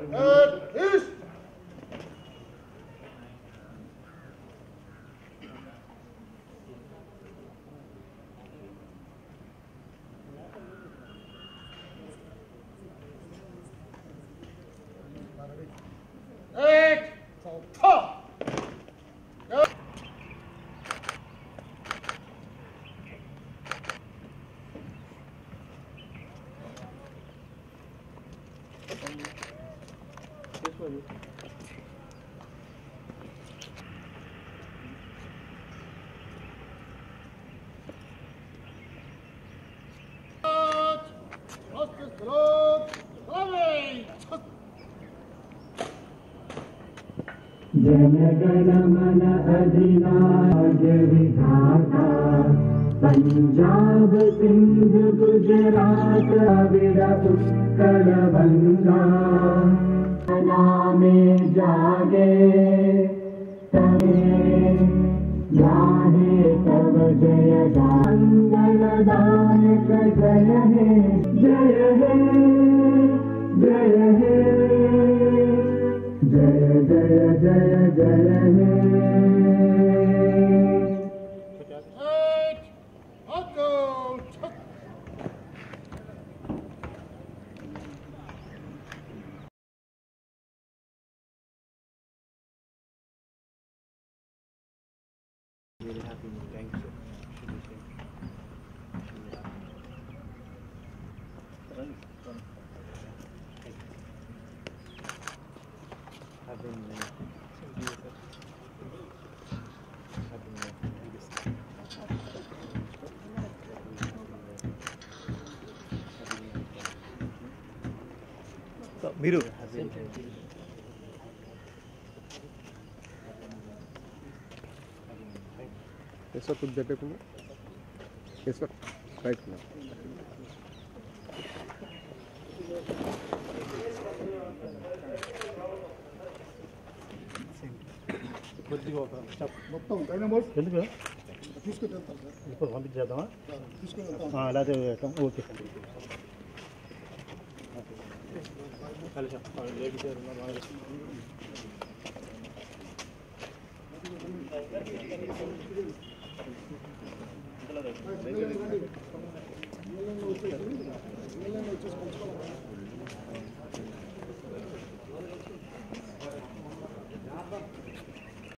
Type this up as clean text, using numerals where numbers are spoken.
जनगणमन अधिनायक विधाता पंजाब सिंध गुजरात द्रविड़ उत्कल बंगा में जागे तवे गाहे तब जय मंगलदायक जय हे जय हे जय हे जय जय जय जय हे Really happy with the game, so should be good. I've been Miru. Yes, sir. Put that up. Yes, sir. Right now. మొత్తం డైనమోస్ ఎందుకు తీసుకెళ్తారు సార్ ఇప్పుడు పంపించేద్దామా తీసుకెళ్తాం లేకపోతే ఓకే కలిసి లేడీస్ వచ్చేసి